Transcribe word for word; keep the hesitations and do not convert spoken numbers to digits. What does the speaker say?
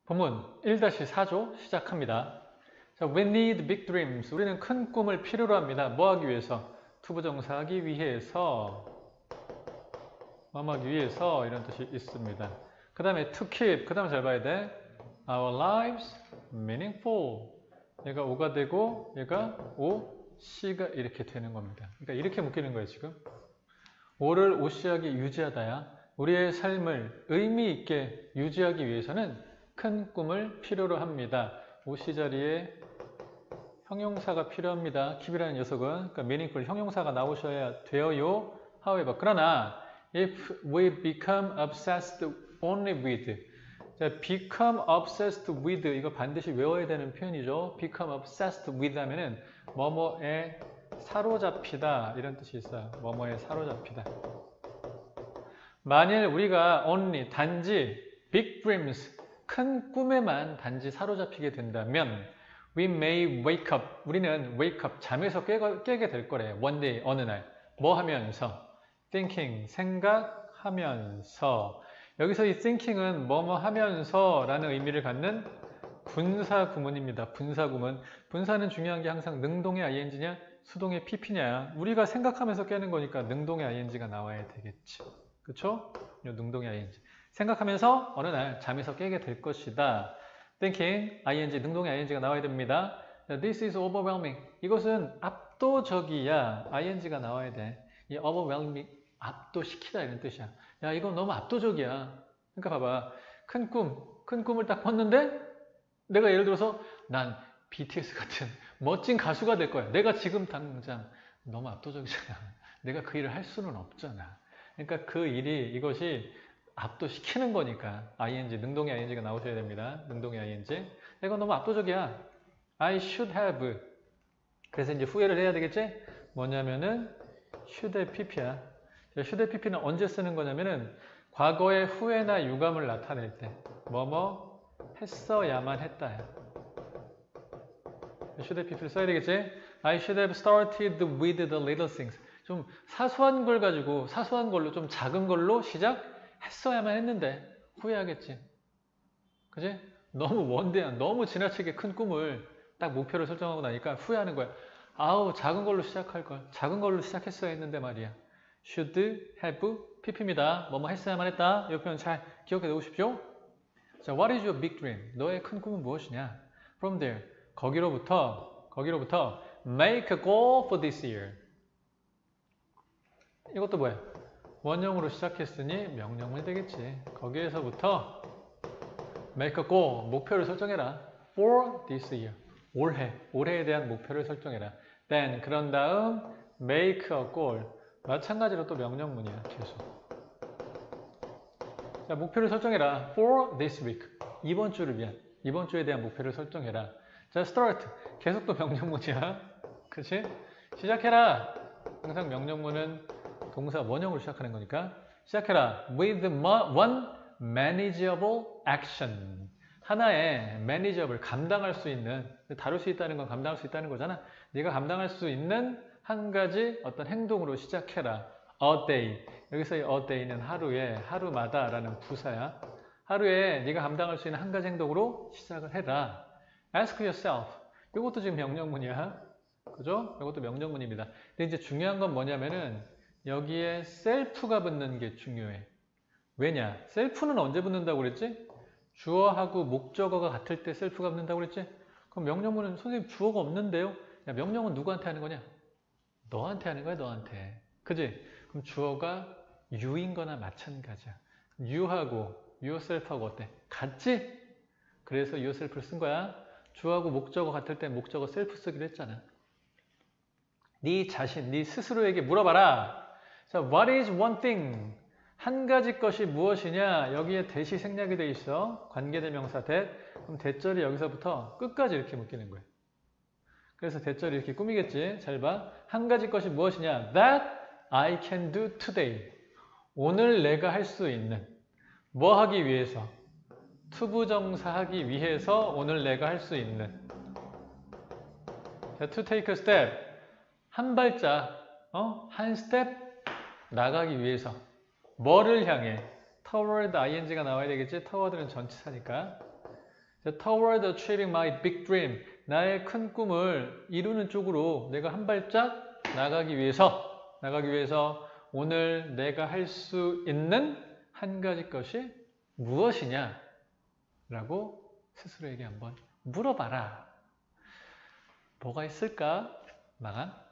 본문 일 사조 시작합니다. 자, we need big dreams. 우리는 큰 꿈을 필요로 합니다. 뭐 하기 위해서? 투부정사 하기 위해서, 뭐 하기 위해서 이런 뜻이 있습니다. 그 다음에 to keep, 그 다음에 잘 봐야 돼. Our lives meaningful. 얘가 오가 되고 얘가 오, 씨가 이렇게 되는 겁니다. 그러니까 이렇게 묶이는 거예요 지금. 오를 오씨하게 유지하다야. 우리의 삶을 의미 있게 유지하기 위해서는 큰 꿈을 필요로 합니다. 오씨 자리에 형용사가 필요합니다. keep이라는 녀석은 그러니까 meaningful 형용사가 나오셔야 돼요. however 그러나 if we become obsessed only with 자, become obsessed with 이거 반드시 외워야 되는 표현이죠. become obsessed with 하면은 뭐뭐에 사로잡히다 이런 뜻이 있어요. 뭐뭐에 사로잡히다. 만일 우리가 only 단지 big dreams 큰 꿈에만 단지 사로잡히게 된다면 we may wake up 우리는 wake up 잠에서 깨가, 깨게 될 거래. one day 어느 날 뭐 하면서 thinking 생각하면서 여기서 이 thinking은 뭐뭐 하면서 라는 의미를 갖는 분사 구문입니다. 분사 구문. 분사는 중요한 게 항상 능동의 ing냐 수동의 pp냐. 우리가 생각하면서 깨는 거니까 능동의 ing가 나와야 되겠지. 그쵸? 능동의 ing. 생각하면서 어느 날 잠에서 깨게 될 것이다. thinking, ing, 능동의 ing가 나와야 됩니다. This is overwhelming. 이것은 압도적이야. ing가 나와야 돼. 이 overwhelming, 압도시키다 이런 뜻이야. 야, 이건 너무 압도적이야. 그러니까 봐봐. 큰 꿈, 큰 꿈을 딱 꿨는데 내가 예를 들어서 난 비티에스 같은 멋진 가수가 될 거야. 내가 지금 당장 너무 압도적이잖아. 내가 그 일을 할 수는 없잖아. 그러니까 그 일이 이것이 압도시키는 거니까 ing, 능동의 ing가 나오셔야 됩니다. 능동의 ing. 이건 너무 압도적이야. I should have. 그래서 이제 후회를 해야 되겠지? 뭐냐면은 should의 pp야. should의 pp는 언제 쓰는 거냐면은 과거의 후회나 유감을 나타낼 때 뭐뭐 했어야만 했다야. should의 pp를 써야 되겠지? I should have started with the little things. 좀 사소한 걸 가지고 사소한 걸로 좀 작은 걸로 시작했어야만 했는데 후회하겠지. 그지? 너무 원대한, 너무 지나치게 큰 꿈을 딱 목표를 설정하고 나니까 후회하는 거야. 아우 작은 걸로 시작할 걸. 작은 걸로 시작했어야 했는데 말이야. should have pp입니다. 뭐뭐 했어야만 했다. 이 표현 잘 기억해 놓으십시오. 자, what is your big dream? 너의 큰 꿈은 무엇이냐? From there. 거기로부터 거기로부터 make a goal for this year. 이것도 뭐야? 원형으로 시작했으니 명령문이 되겠지. 거기에서부터 make a goal, 목표를 설정해라. for this year. 올해, 올해에 대한 목표를 설정해라. then, 그런 다음 make a goal. 마찬가지로 또 명령문이야, 계속. 자, 목표를 설정해라. for this week. 이번 주를 위한, 이번 주에 대한 목표를 설정해라. 자, start. 계속 또 명령문이야. 그치? 시작해라. 항상 명령문은 동사 원형으로 시작하는 거니까. 시작해라. with one manageable action. 하나의 manageable, 감당할 수 있는, 다룰 수 있다는 건 감당할 수 있다는 거잖아. 네가 감당할 수 있는 한 가지 어떤 행동으로 시작해라. a day. 여기서 이 a day는 하루에, 하루마다 라는 부사야. 하루에 네가 감당할 수 있는 한 가지 행동으로 시작을 해라. ask yourself. 이것도 지금 명령문이야. 그죠? 이것도 명령문입니다. 근데 이제 중요한 건 뭐냐면은 여기에 self가 붙는 게 중요해. 왜냐? self는 언제 붙는다고 그랬지? 주어하고 목적어가 같을 때 self가 붙는다고 그랬지? 그럼 명령문은 선생님 주어가 없는데요? 야, 명령은 누구한테 하는 거냐? 너한테 하는 거야, 너한테. 그지? 그럼 주어가 you인 거나 마찬가지야. you하고 yourself하고 어때? 같지? 그래서 yourself를 쓴 거야. 주어하고 목적어 같을 때 목적어 self 쓰기로 했잖아. 네 자신, 네 스스로에게 물어봐라. 자, what is one thing? 한 가지 것이 무엇이냐? 여기에 대시 생략이 돼 있어. 관계대명사 that. 그럼 대절이 여기서부터 끝까지 이렇게 묶이는 거예요. 그래서 대절이 이렇게 꾸미겠지. 잘 봐. 한 가지 것이 무엇이냐? That I can do today. 오늘 내가 할 수 있는. 뭐 하기 위해서? 투부정사 하기 위해서 오늘 내가 할 수 있는. to take a step. 한 발짝, 어? 한 스텝 나가기 위해서. 뭐를 향해? toward ing가 나와야 되겠지? toward는 전치사니까. toward achieving my big dream. 나의 큰 꿈을 이루는 쪽으로 내가 한 발짝 나가기 위해서, 나가기 위해서 오늘 내가 할 수 있는 한 가지 것이 무엇이냐? 라고 스스로에게 한번 물어봐라. 뭐가 있을까? 나가?